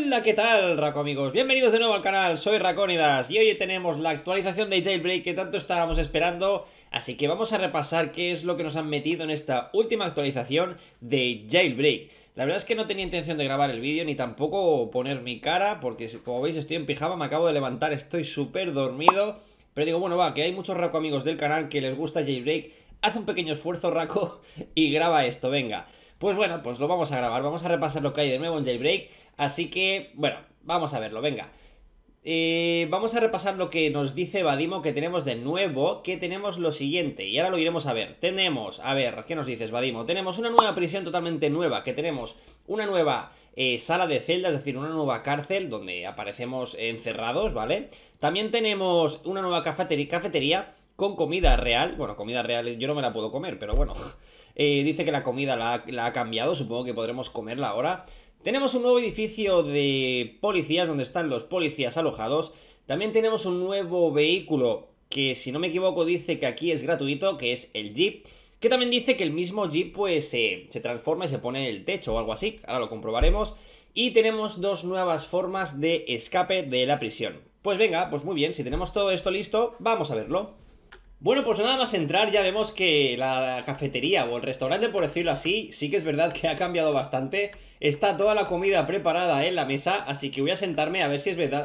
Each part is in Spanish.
Hola, ¿qué tal, Raco amigos? Bienvenidos de nuevo al canal, soy Racónidas y hoy tenemos la actualización de Jailbreak que tanto estábamos esperando, así que vamos a repasar qué es lo que nos han metido en esta última actualización de Jailbreak. La verdad es que no tenía intención de grabar el vídeo ni tampoco poner mi cara, porque como veis estoy en pijama, me acabo de levantar, estoy súper dormido, pero digo, bueno, va, que hay muchos Raco amigos del canal que les gusta Jailbreak, haz un pequeño esfuerzo, Raco, y graba esto, venga. Pues bueno, pues lo vamos a grabar, vamos a repasar lo que hay de nuevo en Jailbreak. Así que, bueno, vamos a verlo, venga. Vamos a repasar lo que nos dice Vadimo que tenemos de nuevo, que tenemos lo siguiente, y ahora lo iremos a ver. Tenemos, a ver, ¿qué nos dices, Vadimo? Tenemos una nueva prisión totalmente nueva, que tenemos una nueva sala de celdas, es decir, una nueva cárcel donde aparecemos encerrados, ¿vale? También tenemos una nueva cafetería con comida real. Bueno, comida real yo no me la puedo comer, pero bueno. Dice que la comida la ha cambiado, supongo que podremos comerla ahora. Tenemos un nuevo edificio de policías donde están los policías alojados. También tenemos un nuevo vehículo que, si no me equivoco, dice que aquí es gratuito, que es el Jeep. Que también dice que el mismo Jeep pues se transforma y se pone en el techo o algo así. Ahora lo comprobaremos. Y tenemos dos nuevas formas de escape de la prisión. Pues venga, pues muy bien, si tenemos todo esto listo, vamos a verlo. Bueno, pues nada más entrar ya vemos que la cafetería o el restaurante, por decirlo así, sí que es verdad que ha cambiado bastante. Está toda la comida preparada en la mesa, así que voy a sentarme a ver si es verdad,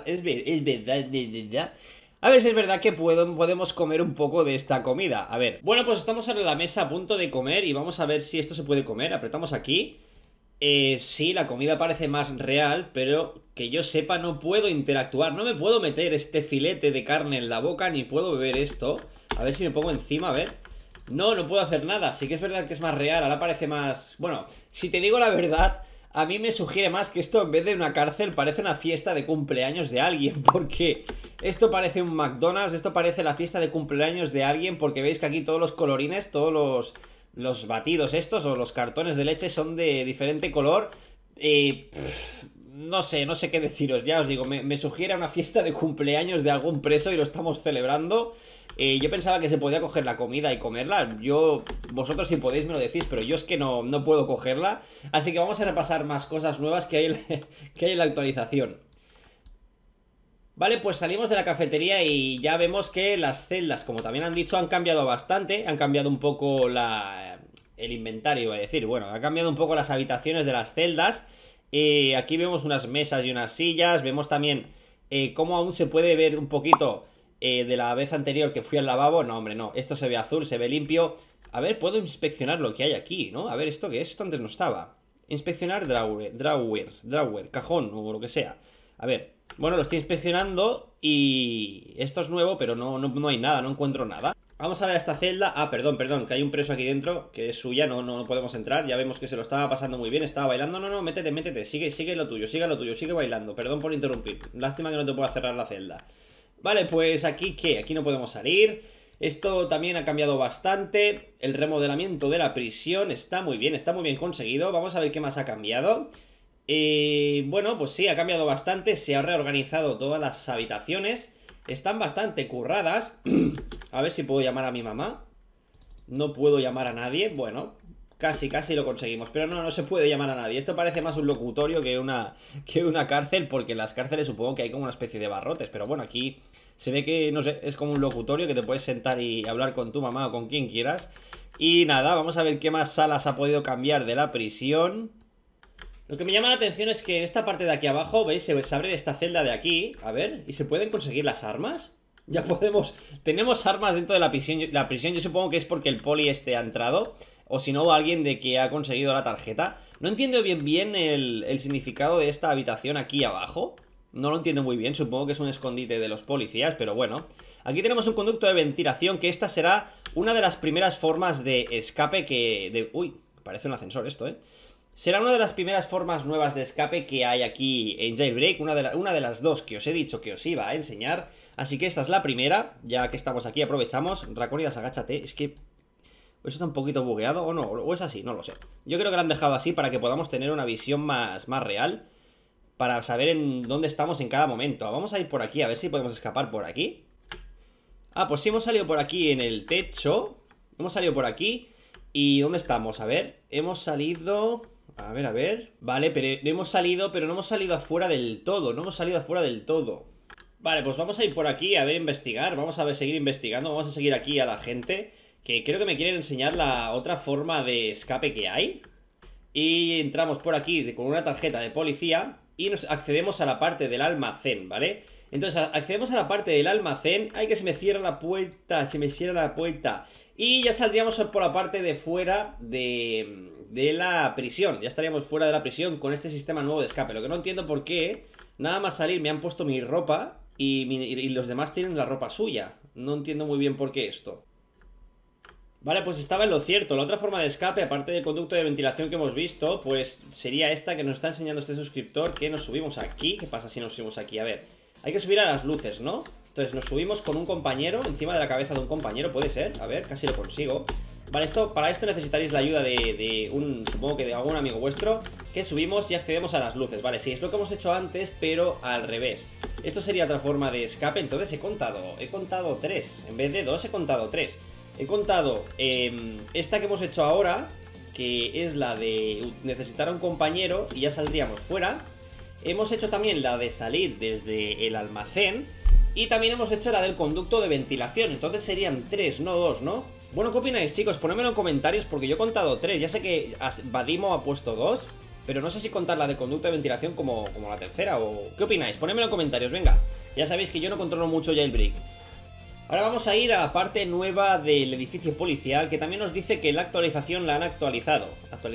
a ver si es verdad que podemos comer un poco de esta comida. A ver, bueno, pues estamos ahora en la mesa a punto de comer y vamos a ver si esto se puede comer. Apretamos aquí. Sí, la comida parece más real, pero que yo sepa no puedo interactuar. No me puedo meter este filete de carne en la boca, ni puedo beber esto. A ver si me pongo encima, a ver. No, no puedo hacer nada. Sí que es verdad que es más real, ahora parece más... Bueno, si te digo la verdad, a mí me sugiere más que esto en vez de una cárcel parece una fiesta de cumpleaños de alguien. Porque esto parece un McDonald's, esto parece la fiesta de cumpleaños de alguien. Porque veis que aquí todos los colorines, todos los batidos estos o los cartones de leche son de diferente color. No sé qué deciros, ya os digo, me sugiere una fiesta de cumpleaños de algún preso y lo estamos celebrando. Yo pensaba que se podía coger la comida y comerla. Vosotros si podéis me lo decís, pero yo es que no puedo cogerla. Así que vamos a repasar más cosas nuevas que hay en la actualización. Vale, pues salimos de la cafetería y ya vemos que las celdas, como también han dicho, han cambiado bastante. Han cambiado un poco el inventario, iba a decir. Bueno, ha cambiado un poco las habitaciones de las celdas. Aquí vemos unas mesas y unas sillas. Vemos también cómo aún se puede ver un poquito de la vez anterior que fui al lavabo. No, hombre, no. Esto se ve azul, se ve limpio. A ver, puedo inspeccionar lo que hay aquí, ¿no? A ver, ¿esto qué es? Esto antes no estaba. Inspeccionar drawer, cajón o lo que sea. A ver, bueno, lo estoy inspeccionando y esto es nuevo, pero no hay nada, no encuentro nada. Vamos a ver esta celda. Ah, perdón, que hay un preso aquí dentro, que es suya, no podemos entrar. Ya vemos que se lo estaba pasando muy bien, estaba bailando. No, métete, sigue lo tuyo, sigue bailando. Perdón por interrumpir, lástima que no te pueda cerrar la celda. Vale, pues aquí, ¿qué? Aquí no podemos salir. Esto también ha cambiado bastante. El remodelamiento de la prisión está muy bien conseguido. Vamos a ver qué más ha cambiado. Bueno, pues sí, ha cambiado bastante. Se ha reorganizado todas las habitaciones. Están bastante curradas. A ver si puedo llamar a mi mamá. No puedo llamar a nadie. Bueno, casi lo conseguimos. Pero no se puede llamar a nadie. Esto parece más un locutorio que una cárcel. Porque en las cárceles supongo que hay como una especie de barrotes. Pero bueno, aquí se ve que, no sé, es como un locutorio que te puedes sentar y hablar con tu mamá o con quien quieras. Y nada, vamos a ver qué más salas ha podido cambiar de la prisión. Lo que me llama la atención es que en esta parte de aquí abajo, ¿veis? Se abre esta celda de aquí, a ver, ¿y se pueden conseguir las armas? Ya podemos, tenemos armas dentro de la prisión, yo supongo que es porque el poli ha entrado, o si no, alguien de que ha conseguido la tarjeta. No entiendo bien el significado de esta habitación aquí abajo, no lo entiendo muy bien, supongo que es un escondite de los policías, pero bueno. Aquí tenemos un conducto de ventilación, que esta será una de las primeras formas de escape Uy, parece un ascensor esto, Será una de las primeras formas nuevas de escape que hay aquí en Jailbreak. Una de las dos que os he dicho que os iba a enseñar. Así que esta es la primera. Ya que estamos aquí aprovechamos. Racónidas, agáchate. Es que... ¿eso está un poquito bugueado o no? ¿O es así? No lo sé. Yo creo que lo han dejado así para que podamos tener una visión más real. Para saber en dónde estamos en cada momento. Vamos a ir por aquí, a ver si podemos escapar por aquí. Ah, pues sí, hemos salido por aquí en el techo. Hemos salido por aquí. ¿Y dónde estamos? A ver, hemos salido... A ver. Vale, pero no hemos salido, afuera del todo. No hemos salido afuera del todo. Vale, pues vamos a ir por aquí a ver, investigar. Vamos a ver, seguir investigando. Vamos a seguir aquí a la gente, que creo que me quieren enseñar la otra forma de escape que hay. Y entramos por aquí con una tarjeta de policía y nos accedemos a la parte del almacén, ¿vale? Entonces accedemos a la parte del almacén. Ay, que se me cierra la puerta, se me cierra la puerta. Y ya saldríamos por la parte de fuera de la prisión. Ya estaríamos fuera de la prisión con este sistema nuevo de escape. Lo que no entiendo por qué, nada más salir me han puesto mi ropa y los demás tienen la ropa suya. No entiendo muy bien por qué esto. Vale, pues estaba en lo cierto. La otra forma de escape, aparte del conducto de ventilación que hemos visto, pues sería esta que nos está enseñando este suscriptor, que nos subimos aquí. ¿Qué pasa si nos subimos aquí? A ver, hay que subir a las luces, ¿no? Entonces nos subimos con un compañero, encima de la cabeza de un compañero, puede ser. A ver, casi lo consigo. Vale, para esto necesitaréis la ayuda supongo que de algún amigo vuestro, que subimos y accedemos a las luces. Vale, sí, es lo que hemos hecho antes, pero al revés. Esto sería otra forma de escape. Entonces he contado 3. En vez de 2 he contado 3. He contado esta que hemos hecho ahora, que es la de necesitar a un compañero y ya saldríamos fuera. Hemos hecho también la de salir desde el almacén. Y también hemos hecho la del conducto de ventilación. Entonces serían 3, no 2, ¿no? Bueno, ¿qué opináis, chicos? Ponedmelo en comentarios porque yo he contado 3. Ya sé que Vadimo ha puesto 2, pero no sé si contar la de conducto de ventilación como la tercera o... ¿Qué opináis? Ponedmelo en comentarios, venga. Ya sabéis que yo no controlo mucho Jailbreak. Ahora vamos a ir a la parte nueva del edificio policial, que también nos dice que la actualización la han actualizado.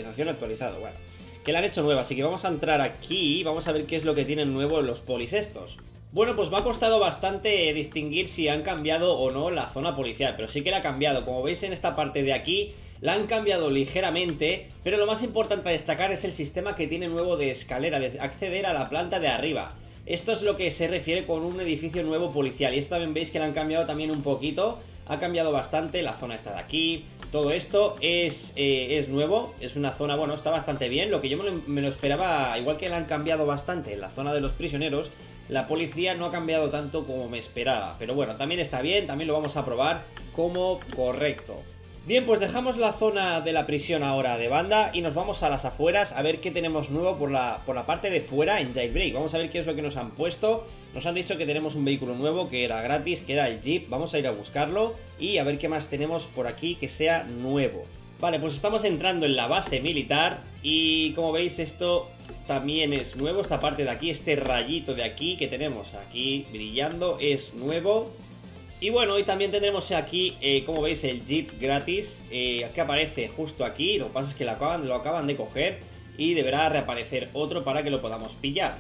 Bueno, que la han hecho nueva, así que vamos a entrar aquí y vamos a ver qué es lo que tienen nuevo los polis estos. Bueno, pues me ha costado bastante distinguir si han cambiado o no la zona policial, pero sí que la ha cambiado. Como veis en esta parte de aquí, la han cambiado ligeramente, pero lo más importante a destacar es el sistema que tiene nuevo de escalera, de acceder a la planta de arriba. Esto es lo que se refiere con un edificio nuevo policial. Y esto también veis que lo han cambiado también un poquito. Ha cambiado bastante la zona esta de aquí. Todo esto es nuevo. Es una zona, bueno, está bastante bien. Lo que yo me lo esperaba, igual que la han cambiado bastante en la zona de los prisioneros, la policía no ha cambiado tanto como me esperaba. Pero bueno, también está bien, también lo vamos a probar como correcto. Bien, pues dejamos la zona de la prisión ahora de banda y nos vamos a las afueras a ver qué tenemos nuevo por la parte de fuera en Jailbreak. Vamos a ver qué es lo que nos han puesto. Nos han dicho que tenemos un vehículo nuevo que era gratis, que era el Jeep. Vamos a ir a buscarlo y a ver qué más tenemos por aquí que sea nuevo. Vale, pues estamos entrando en la base militar y como veis esto también es nuevo. Esta parte de aquí, este rayito de aquí que tenemos aquí brillando es nuevo. Y bueno, y también tendremos aquí, como veis, el Jeep gratis, que aparece justo aquí. Lo que pasa es que lo acaban de coger y deberá reaparecer otro para que lo podamos pillar.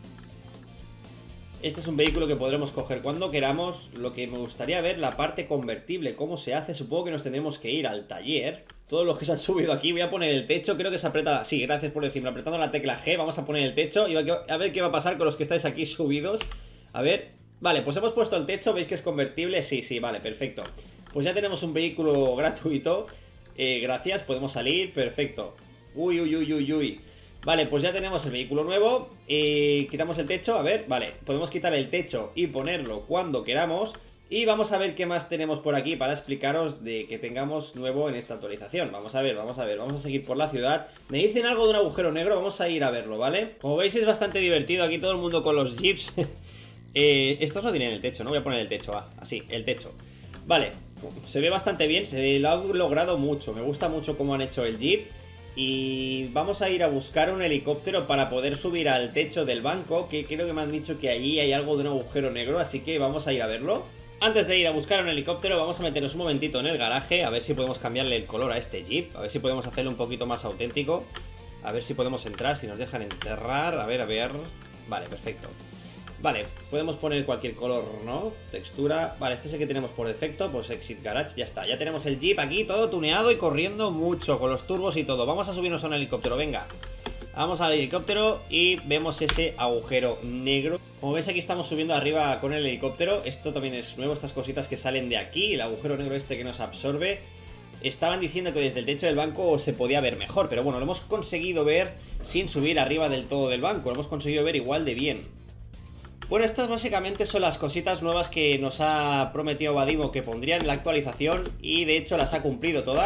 Este es un vehículo que podremos coger cuando queramos. Lo que me gustaría ver, la parte convertible, cómo se hace. Supongo que nos tendremos que ir al taller. Todos los que se han subido aquí, voy a poner el techo. Creo que se aprieta, sí, gracias por decirme, apretando la tecla G. Vamos a poner el techo y a ver qué va a pasar con los que estáis aquí subidos. A ver... Vale, pues hemos puesto el techo, ¿veis que es convertible? Sí, vale, perfecto. Pues ya tenemos un vehículo gratuito. Gracias, podemos salir, perfecto. Uy. Vale, pues ya tenemos el vehículo nuevo. Quitamos el techo, a ver, vale. Podemos quitar el techo y ponerlo cuando queramos. Y vamos a ver qué más tenemos por aquí para explicaros de que tengamos nuevo en esta actualización. Vamos a ver, vamos a seguir por la ciudad. Me dicen algo de un agujero negro, vamos a ir a verlo, ¿vale? Como veis es bastante divertido aquí todo el mundo con los jeeps. Estos no tienen el techo, ¿no? Voy a poner el techo, así, el techo. Vale, se ve bastante bien, lo han logrado mucho. Me gusta mucho cómo han hecho el Jeep. Y vamos a ir a buscar un helicóptero para poder subir al techo del banco, que creo que me han dicho que allí hay algo de un agujero negro, así que vamos a ir a verlo. Antes de ir a buscar un helicóptero, vamos a meternos un momentito en el garaje, a ver si podemos cambiarle el color a este Jeep, a ver si podemos hacerlo un poquito más auténtico. A ver si podemos entrar, si nos dejan entrar, a ver. Vale, perfecto. Vale, podemos poner cualquier color, ¿no? Textura, vale, este es el que tenemos por defecto. Pues Exit Garage, ya está, ya tenemos el Jeep aquí todo tuneado y corriendo mucho, con los turbos y todo. Vamos a subirnos a un helicóptero, venga. Vamos al helicóptero y vemos ese agujero negro. Como veis aquí estamos subiendo arriba con el helicóptero. Esto también es nuevo, estas cositas que salen de aquí. El agujero negro este que nos absorbe. Estaban diciendo que desde el techo del banco se podía ver mejor, pero bueno, lo hemos conseguido ver sin subir arriba del todo del banco. Lo hemos conseguido ver igual de bien. Bueno, estas básicamente son las cositas nuevas que nos ha prometido Vadimo que pondría en la actualización y de hecho las ha cumplido todas.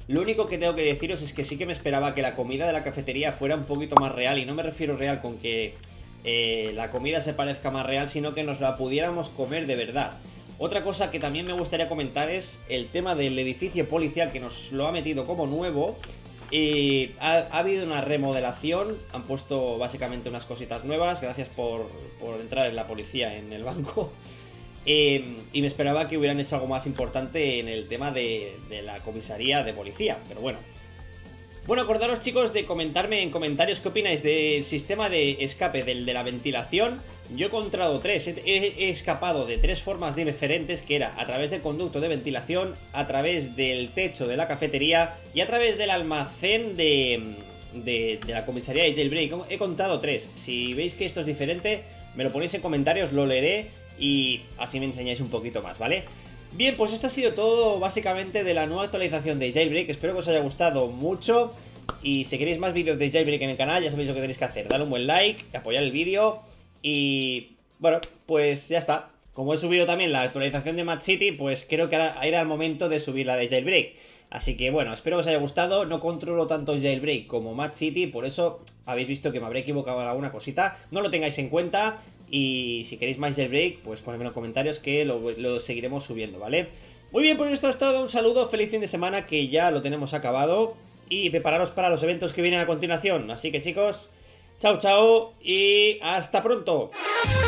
Lo único que tengo que deciros es que sí que me esperaba que la comida de la cafetería fuera un poquito más real, y no me refiero real con que la comida se parezca más real, sino que nos la pudiéramos comer de verdad. Otra cosa que también me gustaría comentar es el tema del edificio policial, que nos lo ha metido como nuevo. Ha habido una remodelación, han puesto básicamente unas cositas nuevas. Gracias por entrar en la policía en el banco. Y me esperaba que hubieran hecho algo más importante en el tema de la comisaría de policía, pero bueno. Bueno, acordaros, chicos, de comentarme en comentarios qué opináis del sistema de escape, del de la ventilación. Yo he encontrado tres, he escapado de tres formas diferentes, que era a través del conducto de ventilación, a través del techo de la cafetería y a través del almacén de la comisaría de Jailbreak. He contado tres. Si veis que esto es diferente, me lo ponéis en comentarios, lo leeré y así me enseñáis un poquito más, ¿vale? Bien, pues esto ha sido todo básicamente de la nueva actualización de Jailbreak. Espero que os haya gustado mucho. Y si queréis más vídeos de Jailbreak en el canal, ya sabéis lo que tenéis que hacer. Darle un buen like, apoyar el vídeo. Y bueno, pues ya está. Como he subido también la actualización de Mad City, pues creo que ahora era el momento de subir la de Jailbreak. Así que bueno, espero que os haya gustado. No controlo tanto Jailbreak como Mad City, por eso habéis visto que me habré equivocado en alguna cosita. No lo tengáis en cuenta. Y si queréis más Jailbreak, pues ponedme en los comentarios que lo seguiremos subiendo, ¿vale? Muy bien, pues esto es todo. Un saludo, feliz fin de semana, que ya lo tenemos acabado. Y prepararos para los eventos que vienen a continuación. Así que, chicos, chao, chao y hasta pronto.